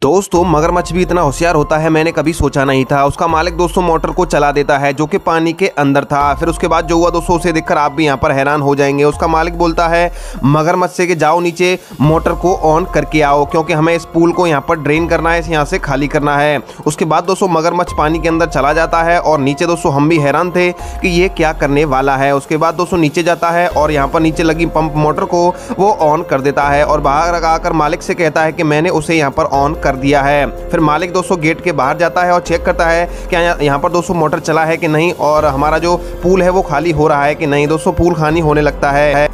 दोस्तों मगरमच्छ भी इतना होशियार होता है मैंने कभी सोचा नहीं था। उसका मालिक दोस्तों मोटर को चला देता है जो कि पानी के अंदर था। फिर उसके बाद जो हुआ दोस्तों उसे देखकर आप भी यहाँ पर हैरान हो जाएंगे। उसका मालिक बोलता है मगरमच्छ से कि जाओ नीचे मोटर को ऑन करके आओ क्योंकि हमें इस पूल को यहाँ पर ड्रेन करना है, यहाँ से खाली करना है। उसके बाद दोस्तों मगरमच्छ पानी के अंदर चला जाता है और नीचे दोस्तों हम भी हैरान थे कि ये क्या करने वाला है। उसके बाद दोस्तों नीचे जाता है और यहाँ पर नीचे लगी पंप मोटर को वो ऑन कर देता है और बाहर आकर मालिक से कहता है कि मैंने उसे यहाँ पर ऑन कर दिया है। फिर मालिक दोस्तों गेट के बाहर जाता है और चेक करता है कि यहाँ पर दोस्तों मोटर चला है कि नहीं और हमारा जो पूल है वो खाली हो रहा है कि नहीं। दोस्तों पूल खाली होने लगता है।